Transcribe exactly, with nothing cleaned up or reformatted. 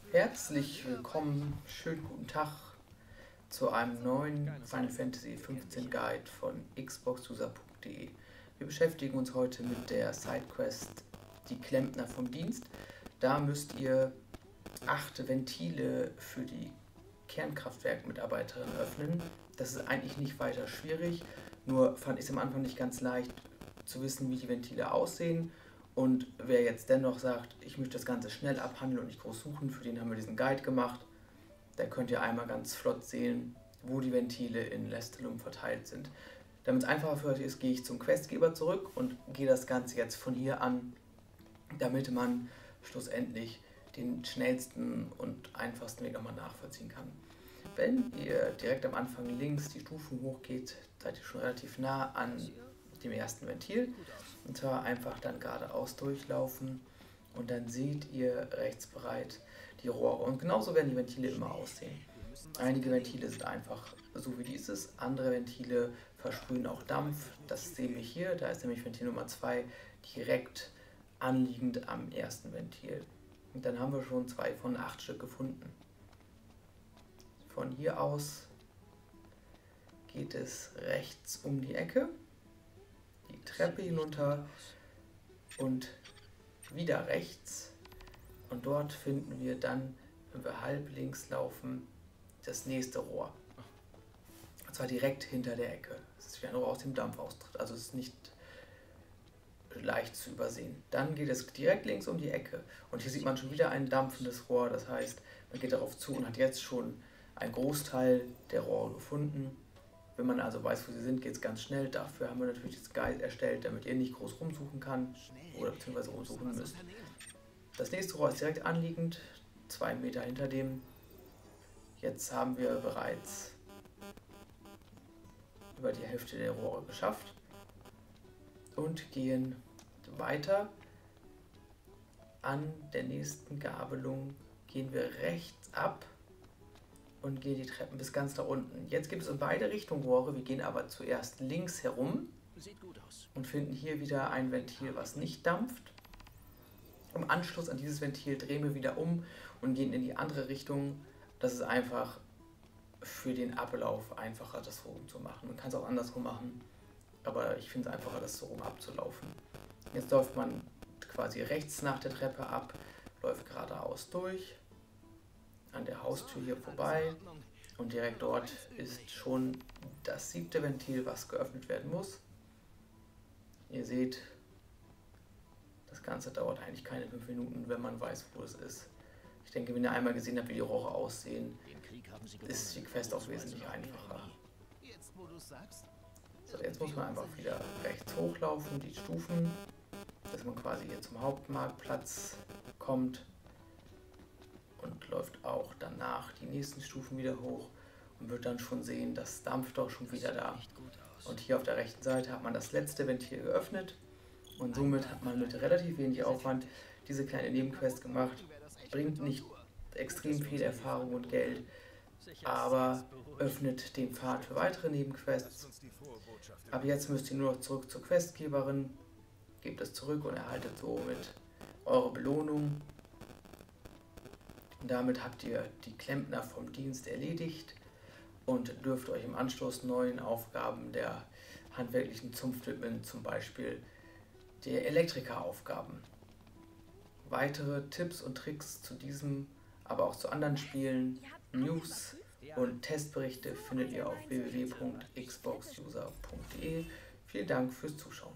Herzlich willkommen, schönen guten Tag zu einem neuen Final Fantasy fünfzehn Guide von xbox user punkt de. Wir beschäftigen uns heute mit der Sidequest Die Klempner vom Dienst. Da müsst ihr acht Ventile für die Kernkraftwerkmitarbeiterin öffnen. Das ist eigentlich nicht weiter schwierig, nur fand ich es am Anfang nicht ganz leicht zu wissen, wie die Ventile aussehen. Und wer jetzt dennoch sagt, ich möchte das Ganze schnell abhandeln und nicht groß suchen, für den haben wir diesen Guide gemacht. Da könnt ihr einmal ganz flott sehen, wo die Ventile in Lestalum verteilt sind. Damit es einfacher für euch ist, gehe ich zum Questgeber zurück und gehe das Ganze jetzt von hier an, damit man schlussendlich den schnellsten und einfachsten Weg nochmal nachvollziehen kann. Wenn ihr direkt am Anfang links die Stufen hochgeht, seid ihr schon relativ nah an dem ersten Ventil. Und zwar einfach dann geradeaus durchlaufen und dann seht ihr rechts bereit die Rohre. Und genauso werden die Ventile immer aussehen. Einige Ventile sind einfach so wie dieses, andere Ventile versprühen auch Dampf. Das sehen wir hier, da ist nämlich Ventil Nummer zwei direkt anliegend am ersten Ventil. Und dann haben wir schon zwei von acht Stück gefunden. Von hier aus geht es rechts um die Ecke, die Treppe hinunter und wieder rechts. Und dort finden wir dann, wenn wir halb links laufen, das nächste Rohr. Und zwar direkt hinter der Ecke. Es ist wie ein Rohr aus dem Dampf austritt, also es ist nicht leicht zu übersehen. Dann geht es direkt links um die Ecke und hier sieht man schon wieder ein dampfendes Rohr, das heißt, man geht darauf zu und hat jetzt schon einen Großteil der Rohre gefunden. Wenn man also weiß, wo sie sind, geht es ganz schnell. Dafür haben wir natürlich das Guide erstellt, damit ihr nicht groß rumsuchen kann oder beziehungsweise rumsuchen müsst. Das nächste Rohr ist direkt anliegend, zwei Meter hinter dem. Jetzt haben wir bereits über die Hälfte der Rohre geschafft und gehen weiter. An der nächsten Gabelung gehen wir rechts ab und gehen die Treppen bis ganz da unten. Jetzt gibt es in beide Richtungen Rohre, wir gehen aber zuerst links herum und finden hier wieder ein Ventil, was nicht dampft. Im Anschluss an dieses Ventil drehen wir wieder um und gehen in die andere Richtung. Das ist einfach für den Ablauf einfacher, das so rum zu machen. Man kann es auch andersrum machen, aber ich finde es einfacher, das so rum abzulaufen. Jetzt läuft man quasi rechts nach der Treppe ab, läuft geradeaus durch, an der Haustür hier vorbei und direkt dort ist schon das siebte Ventil, was geöffnet werden muss. Ihr seht, das Ganze dauert eigentlich keine fünf Minuten, wenn man weiß, wo es ist. Ich denke, wenn ihr einmal gesehen habt, wie die Rohre aussehen, ist die Quest auch wesentlich einfacher. So, jetzt muss man einfach wieder rechts hochlaufen, die Stufen, dass man quasi hier zum Hauptmarktplatz kommt. Und läuft auch danach die nächsten Stufen wieder hoch und wird dann schon sehen, das dampft doch schon wieder da. Und hier auf der rechten Seite hat man das letzte Ventil geöffnet und somit hat man mit relativ wenig Aufwand diese kleine Nebenquest gemacht. Bringt nicht extrem viel Erfahrung und Geld, aber öffnet den Pfad für weitere Nebenquests. Ab jetzt müsst ihr nur noch zurück zur Questgeberin, gebt es zurück und erhaltet somit eure Belohnung. Damit habt ihr die Klempner vom Dienst erledigt und dürft euch im Anschluss neuen Aufgaben der handwerklichen Zunft widmen, zum Beispiel der Elektrikeraufgaben. Weitere Tipps und Tricks zu diesem, aber auch zu anderen Spielen, News und Testberichte findet ihr auf w w w punkt xbox user punkt de. Vielen Dank fürs Zuschauen.